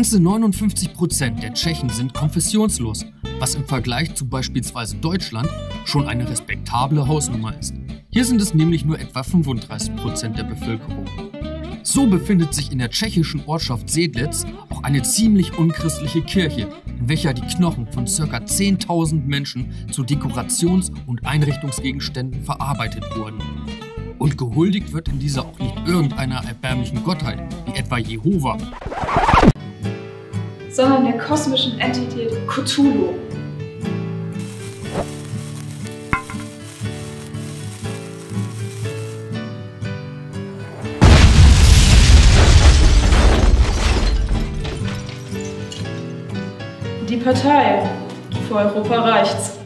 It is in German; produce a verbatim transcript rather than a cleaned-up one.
Ganze neunundfünfzig Prozent der Tschechen sind konfessionslos, was im Vergleich zu beispielsweise Deutschland schon eine respektable Hausnummer ist. Hier sind es nämlich nur etwa fünfunddreißig Prozent der Bevölkerung. So befindet sich in der tschechischen Ortschaft Sedlec auch eine ziemlich unchristliche Kirche, in welcher die Knochen von ca. zehntausend Menschen zu Dekorations- und Einrichtungsgegenständen verarbeitet wurden. Und gehuldigt wird in dieser auch nicht irgendeiner erbärmlichen Gottheit, wie etwa Jehova, sondern der kosmischen Entität Cthulhu. Die Partei für Europa reicht's.